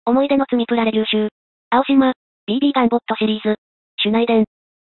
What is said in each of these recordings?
思い出の罪プラレビュー集。青島、BB ガンボットシリーズ。シュナイデン。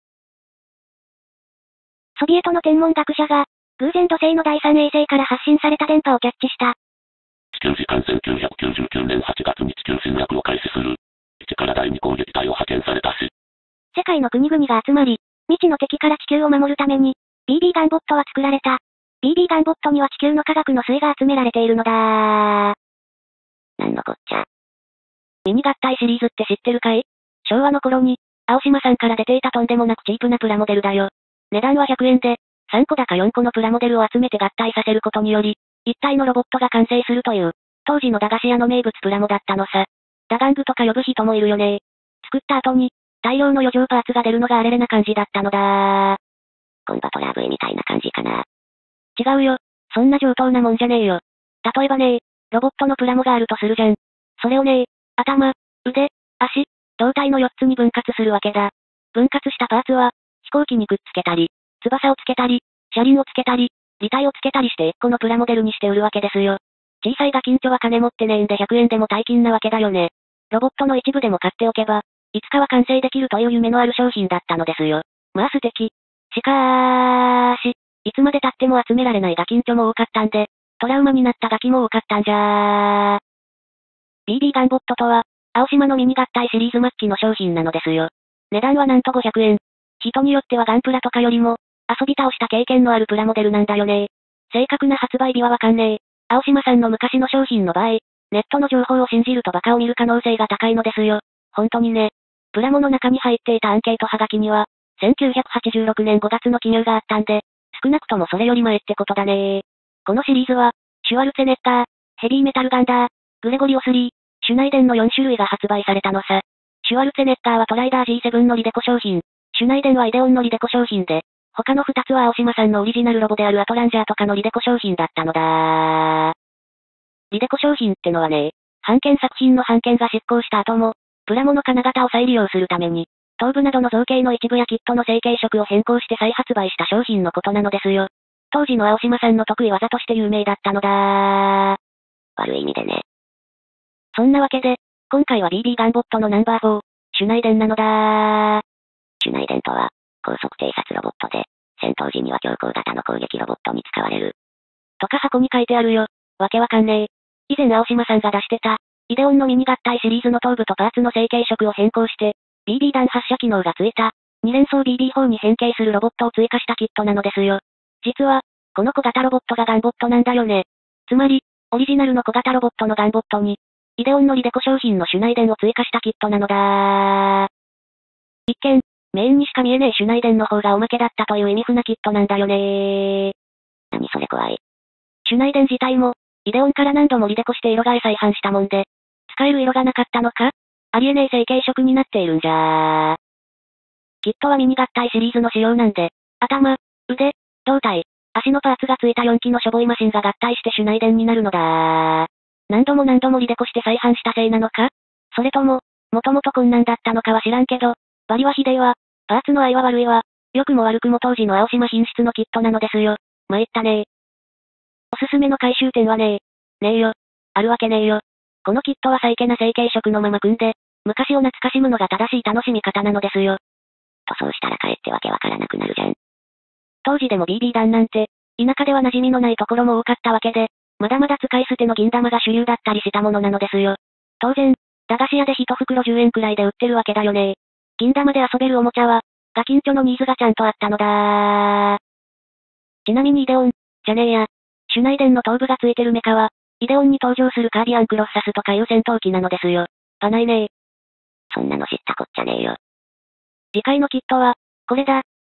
ソビエトの天文学者が、偶然土星の第三衛星から発信された電波をキャッチした。 地球時間1999年8月に地球侵略を開始する。基地から第2攻撃隊を派遣されたし。 世界の国々が集まり、未知の敵から地球を守るために、BB ガンボットは作られた。BB ガンボットには地球の科学の粋が集められているのだ。 なんのこっちゃ。ミニ合体シリーズって知ってるかい？昭和の頃に、青島さんから出ていたとんでもなくチープなプラモデルだよ。値段は100円で、3個だか4個のプラモデルを集めて合体させることにより、一体のロボットが完成するという、当時の駄菓子屋の名物プラモだったのさ。ダガングとか呼ぶ人もいるよね。作った後に、大量の余剰パーツが出るのがあれれな感じだったのだ。 コンバトラー V みたいな感じかな。 違うよ。そんな上等なもんじゃねえよ。例えばね、ロボットのプラモがあるとするじゃん。それをね、頭、腕、足、胴体の4つに分割するわけだ。分割したパーツは、飛行機にくっつけたり、翼をつけたり、車輪をつけたり、履帯をつけたりして1個のプラモデルにして売るわけですよ。小さいガキンチョは金持ってねえんで100円でも大金なわけだよね。ロボットの一部でも買っておけば、いつかは完成できるという夢のある商品だったのですよ。まあ素敵。しかーし、いつまで経っても集められないガキンチョも多かったんで、トラウマになったガキも多かったんじゃー。BB ガンボットとは、青島のミニ合体シリーズ末期の商品なのですよ。値段はなんと500円。人によってはガンプラとかよりも、遊び倒した経験のあるプラモデルなんだよね。正確な発売日はわかんねえ。青島さんの昔の商品の場合、ネットの情報を信じるとバカを見る可能性が高いのですよ。本当にね。プラモの中に入っていたアンケートはがきには、1986年5月の記入があったんで、少なくともそれより前ってことだね。このシリーズは、シュワルツェネッガー、ヘビーメタルガンダー、グレゴリオ3、シュナイデンの4種類が発売されたのさ。シュワルツェネッガーはトライダー G7 のリデコ商品、シュナイデンはイデオンのリデコ商品で、他の2つは青島さんのオリジナルロボであるアトランジャーとかのリデコ商品だったのだ。リデコ商品ってのはね、版権作品の版権が執行した後も、プラモの金型を再利用するために、頭部などの造形の一部やキットの成型色を変更して再発売した商品のことなのですよ。当時の青島さんの得意技として有名だったのだ。 悪い意味でね。 そんなわけで、今回は BB ガンボットのナンバー4、シュナイデンなのだ。 シュナイデンとは、高速偵察ロボットで、戦闘時には強行型の攻撃ロボットに使われる。 とか箱に書いてあるよ。わけわかんねえ。以前青島さんが出してた、イデオンのミニ合体シリーズの頭部とパーツの成型色を変更して、BB 弾発射機能がついた、2連装 BB4 に変形するロボットを追加したキットなのですよ。実は、この小型ロボットがガンボットなんだよね。つまり、オリジナルの小型ロボットのガンボットに、イデオンのリデコ商品のシュナイデンを追加したキットなのだ。一見、メインにしか見えねえシュナイデンの方がおまけだったという意味不なキットなんだよね。 何それ怖い。 シュナイデン自体も、イデオンから何度もリデコして色替え再販したもんで、使える色がなかったのか？ありえねえ成型色になっているんじゃー。キットはミニ合体シリーズの仕様なんで、頭、腕、胴体、足のパーツがついた4機のしょぼいマシンが合体してシュナイデンになるのだー。何度もリデコして再販したせいなのか？それとも、もともとこんなんだったのかは知らんけど、バリはひでえわ、パーツの合いは悪いわ、良くも悪くも当時の青島品質のキットなのですよ。参ったねー。おすすめの回収点はねえよ。あるわけねえよ。このキットは最気な成型色のまま組んで、昔を懐かしむのが正しい楽しみ方なのですよ。 塗装したらかえってわけわからなくなるじゃん。 当時でも BB 弾なんて、田舎では馴染みのないところも多かったわけで、まだまだ使い捨ての銀玉が主流だったりしたものなのですよ。当然、駄菓子屋で1袋10円くらいで売ってるわけだよね。銀玉で遊べるおもちゃは、ガキンチョのニーズがちゃんとあったのだ。ちなみにイデオン、じゃねえや。シュナイデンの頭部がついてるメカは、イデオンに登場するカービアンクロッサスとかいう戦闘機なのですよ。パないねえ。 そんなの知ったこっちゃねえよ。 次回のキットは、これだ。